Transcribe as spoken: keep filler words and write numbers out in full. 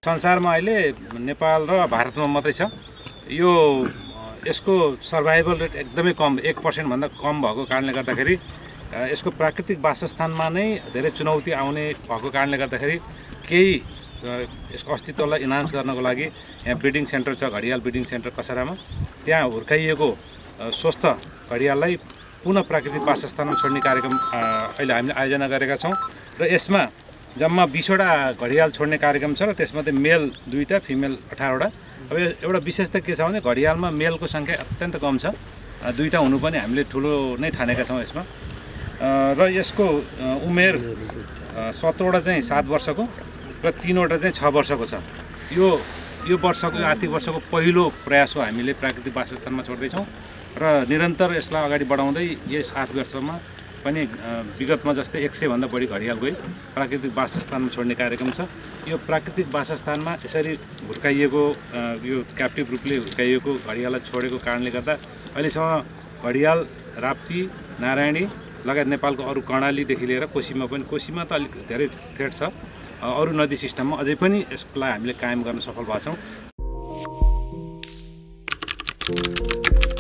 संसारमा अहिले नेपाल र भारतमा मात्रै छ। यो यसको सर्भाइभल रेट एकदमै कम, एक पर्सेन्ट भन्दा कम भएको कारणले गर्दाखेरि यसको प्राकृतिक वासस्थानमा नै धेरै चुनौती आउने भएको कारणले गर्दाखेरि केही यसको अस्तित्वलाई इन्हान्स गर्नको लागि यहाँ ब्रिडिङ सेन्टर छ, घडियाल ब्रिडिङ सेन्टर कसारामा। त्यहाँ हुर्काइएको स्वस्थ घडियाललाई पुनः प्राकृतिक वासस्थानमा छोड्ने कार्यक्रम अहिले हामीले आयोजना गरेका छौँ र यसमा जम्मा बीसवटा घडियाल छोड्ने कार्यक्रम छ र त्यसमध्ये मेल दुईवटा, फिमेल अठारवटा। अब एउटा विशेषता के छ भने घडियालमा मेलको सङ्ख्या अत्यन्त कम छ, दुईवटा हुनु पनि हामीले ठुलो नै ठानेका छौँ यसमा। र यसको उमेर सत्रवटा चाहिँ सात वर्षको र तीनवटा चाहिँ छ वर्षको छ। यो यो वर्षको यो आर्थिक वर्षको पहिलो प्रयास हो, हामीले प्राकृतिक वासस्थानमा छोड्दैछौँ र निरन्तर यसलाई अगाडि बढाउँदै यस आठ वर्षमा पनि विगतमा जस्तै एक सय भन्दा बढी घडियाल गई प्राकृतिक वासस्थानमा छोड्ने कार्यक्रम छ। यो प्राकृतिक वासस्थानमा यसरी हुर्काइएको यो क्याप्टिभ रूपले हुर्काइएको घडियाललाई छोडेको कारणले गर्दा अहिलेसम्म घडियाल राप्ती, नारायणी लगायत नेपालको अरू कर्णालीदेखि लिएर कोसीमा पनि, कोसीमा त अलिक धेरै थ्रेट छ, अरू नदी सिस्टममा अझै पनि यसलाई हामीले कायम गर्न सफल भएका छौँ।